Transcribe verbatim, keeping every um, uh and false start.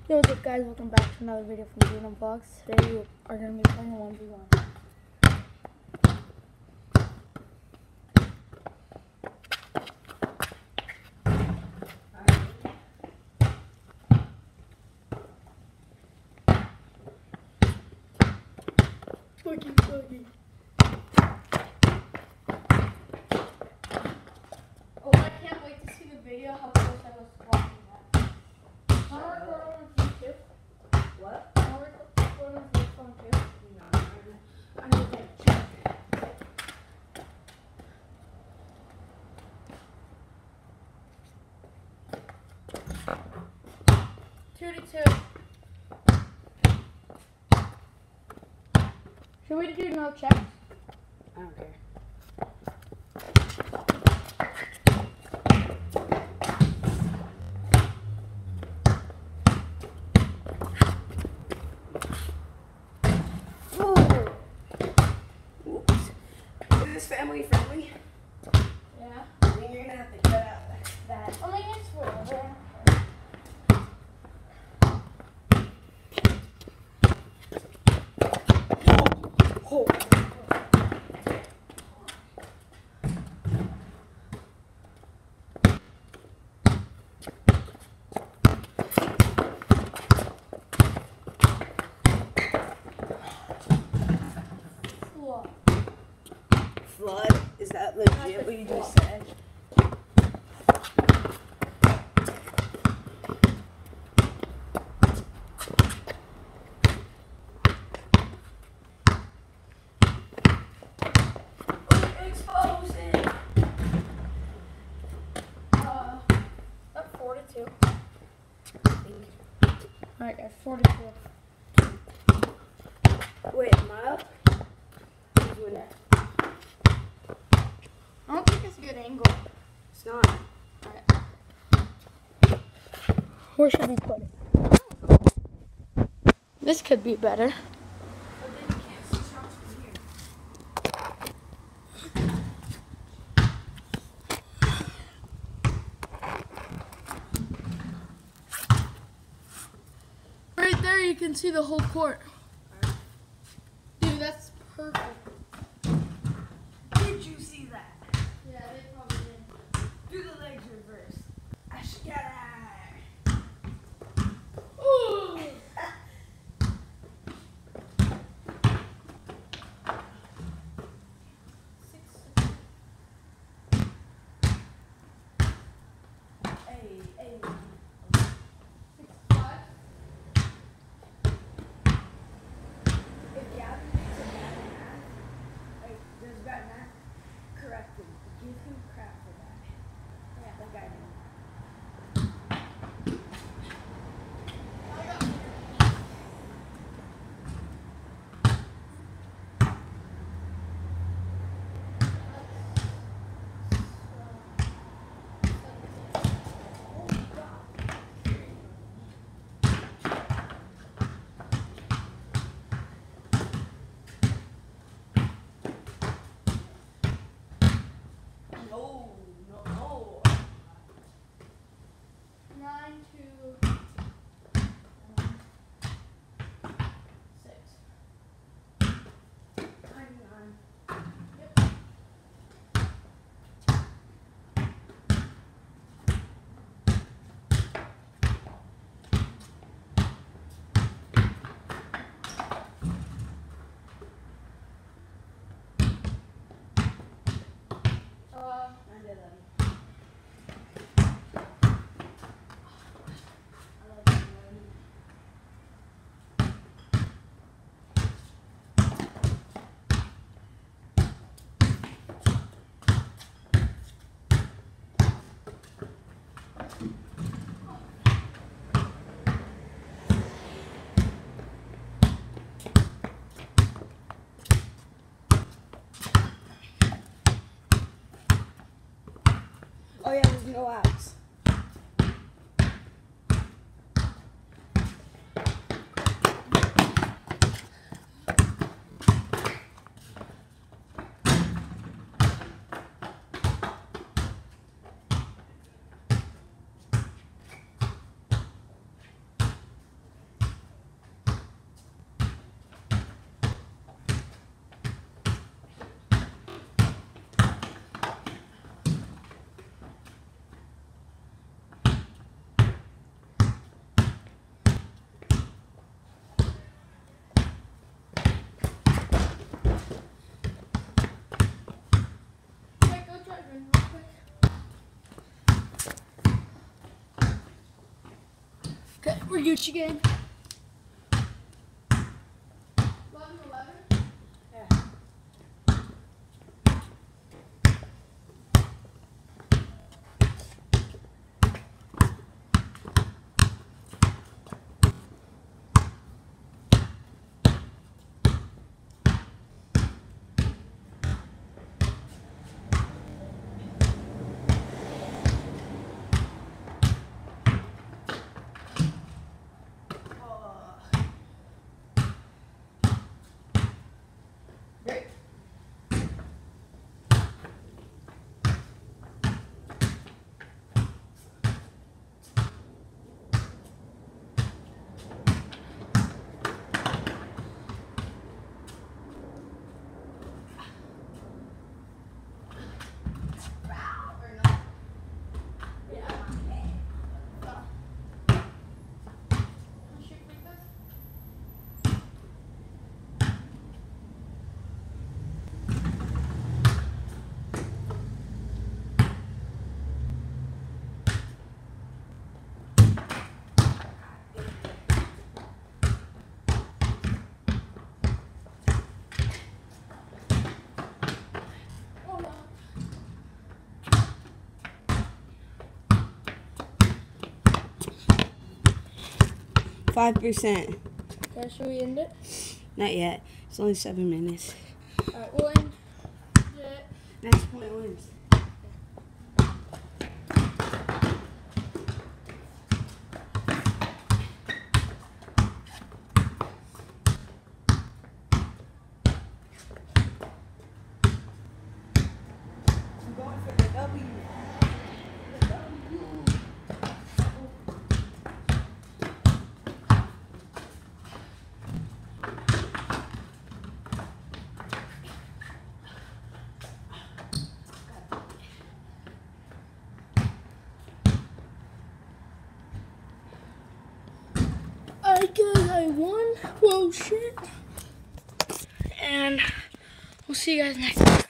Yo, what's up guys, welcome back to another video from Bruno Vlogs. Today we are going to be playing a one v one. Boogie, boogie. Oh, I can't wait to see the video how close I was watching that. Can I record on your phone too? What? Can I record on your phone too? No, I need to check. Two to two. Should we do no checks? I don't care. Oh! Oops. Is this family friendly? Yeah. I think you're gonna have to cut out that. I mean, it's forever. Oh! What? Flood? Is that legit what you just said? Exposing! Uh, that's four to two. Alright guys, four to two. Wait, am I up? Who's winning? I don't think it's a good angle. It's not. Alright. Where should we put it? This could be better. Right there you can see the whole court. Dude, that's perfect. Did you see that? Yeah, they probably did. Do the legs reverse. Ashkara! Ooh! Hey, hey. If Gavin makes a bad math, like, does bad math, correct him. Give him crap for that. Yeah, that guy did. No, no, no. Nine to six. Hang on. Yep. Uh, nine to eleven. eleven, eleven. Oh yeah, there's no outs. Okay, we're Gucci game. eleven eleven. Yeah. Great. Five percent. Okay, should we end it? Not yet. It's only seven minutes. Alright, we'll end it. Next point wins. I'm going for the W. The W. I guess I won. Whoa, shit. And we'll see you guys next time.